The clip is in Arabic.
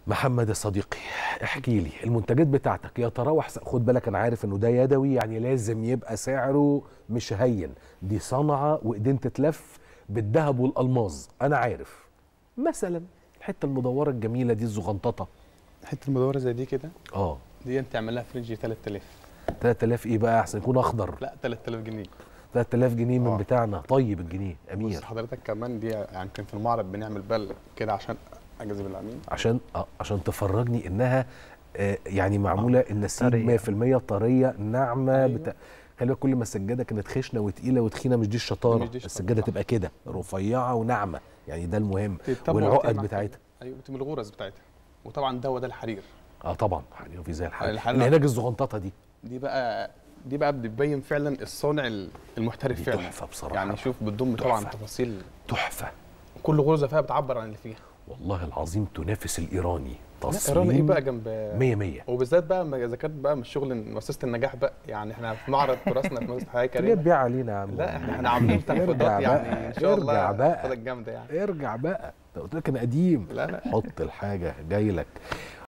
محمد يا صديقي، احكي لي المنتجات بتاعتك يتراوح، خد بالك انا عارف انه ده يدوي، يعني لازم يبقى سعره مش هين، دي صنعة وايدين تتلف بالذهب والالماظ، انا عارف. مثلا الحته المدوره الجميله دي الزغنططه، الحته المدوره زي دي كده، اه دي انت تعملها في رينج 3000. 3000 ايه بقى؟ احسن يكون اخضر. لا 3000 جنيه. 3000 جنيه من بتاعنا. طيب الجنيه بص امير. حضرتك كمان دي يعني كان في المعرض بنعمل بال كده عشان اجذب العميل، عشان تفرجني انها يعني معموله النسيج 100% طريه ناعمه. أيوة. خلي بالك كل ما السجاده كانت خشنه وتقيله وتخينه، مش دي الشطاره، مش دي الشطارة، السجاده صح. تبقى كده رفيعه وناعمه، يعني ده المهم. تتبع والعقد مع بتاعتها. ايوه بتم الغرز بتاعتها. وطبعا ده الحرير. اه طبعا حرير، في زي الحرير الحرير اللي هناك الزغنططه دي. دي بقى بتبين فعلا الصانع المحترف فعلا. تحفه بصراحه، يعني شوف بتضم طبعا تفاصيل، تحفه. كل غرزه فيها بتعبر عن اللي فيها. والله العظيم تنافس الايراني لا ايران ايه بقى جنب 100 وبالذات بقى اذا كانت بقى مش شغل مؤسسه النجاح بقى، يعني احنا في معرض تراثنا في مؤسسه الحياه كريم. كريمه. تبيع علينا يا عم. لا احنا عاملين تخفيضات يعني ان شاء الله. ارجع بقى، تخفيضات جامده يعني. ارجع بقى، قلت لك انا قديم. لا حط الحاجه جاي لك.